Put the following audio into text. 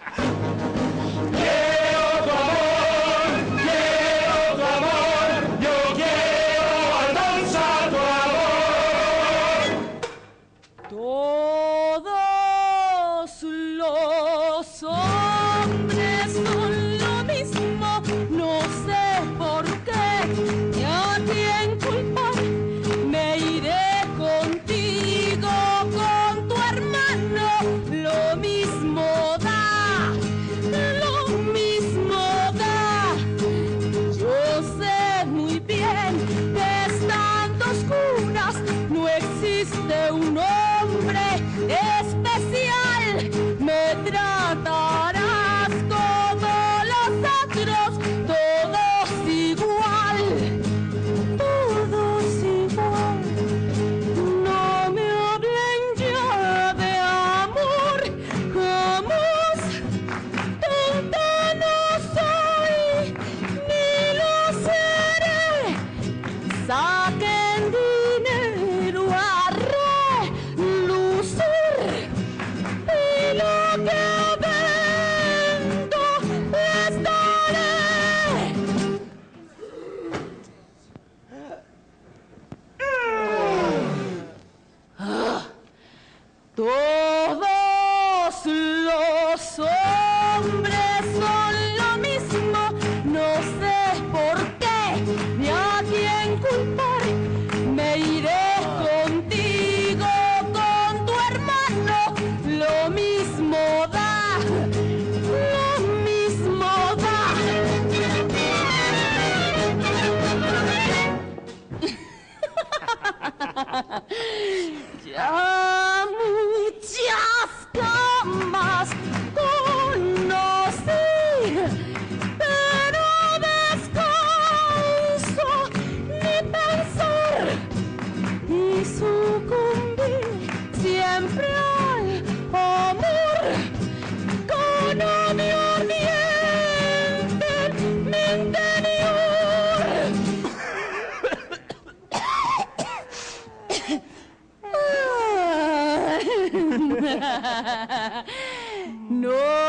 Todos los hombres son lo mismo, no sé por qué, ni a quién culpar. Me iré contigo, con tu hermano, lo mismo da, lo mismo da. Yo sé muy bien que estando oscuras no existe un hombre especial. Me tratarás como los otros, todos igual, todos igual. No me hablen ya de amor, jamás. Tonta no soy, ni lo seré. Saquen dinero a relucir, y lo que vendo les daré. Todos los hombres son lo mismo, no sé por qué, ni a quién culpar. Me iré contigo, con tu hermano, lo mismo da, lo mismo da. Ya muchas camas conocí, pero descanso ni pensar, y sucumbí siempre al amor, con odio ardiente en mi interior. No